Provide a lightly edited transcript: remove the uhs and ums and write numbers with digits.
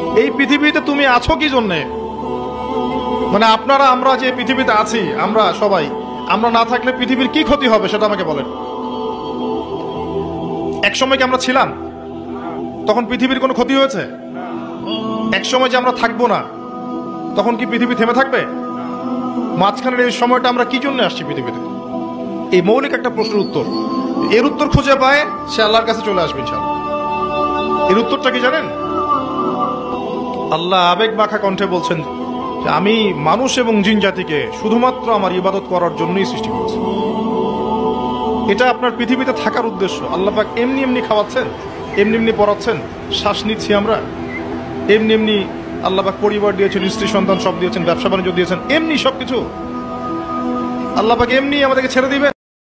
এই পৃথিবীতে তুমি আছো কি জন্যে? মানে আপনারা, আমরা যে পৃথিবীতে আছি, আমরা সবাই, আমরা না থাকলে পৃথিবীর কি ক্ষতি হবে সেটা আমাকে বলেন। এক সময় কি আমরা ছিলাম? তখন পৃথিবীর কোনো ক্ষতি হয়েছে? এক সময় যে আমরা থাকবো না, তখন কি পৃথিবী থেমে থাকবে? মাঝখানের এই সময়টা আমরা কি জন্য আসছি পৃথিবীতে? এই মৌলিক একটা প্রশ্নের উত্তর, এর উত্তর খুঁজে পায় সে আল্লাহর কাছে চলে আসবে ইনশাআল্লাহ। এর উত্তরটা কি জানেন? আল্লাহ আবেগ মাখা কণ্ঠে বলছেন যে আমি মানুষ এবং জিন জাতিকে শুধুমাত্র আমার ইবাদত করার জন্যই সৃষ্টি করেছি। এটা আপনার পৃথিবীতে থাকার উদ্দেশ্য। আল্লাহ পাক এমনি এমনি খাওয়াচ্ছেন, এমনি এমনি পড়াচ্ছেন, শ্বাস নিচ্ছি আমরা, এমনি এমনি আল্লাহ পাক পরিবার দিয়েছেন, স্ত্রী সন্তান সব দিয়েছেন, ব্যবসা বাণিজ্য দিয়েছেন, এমনি সবকিছু আল্লাহ পাক এমনি আমাদেরকে ছেড়ে দিবে?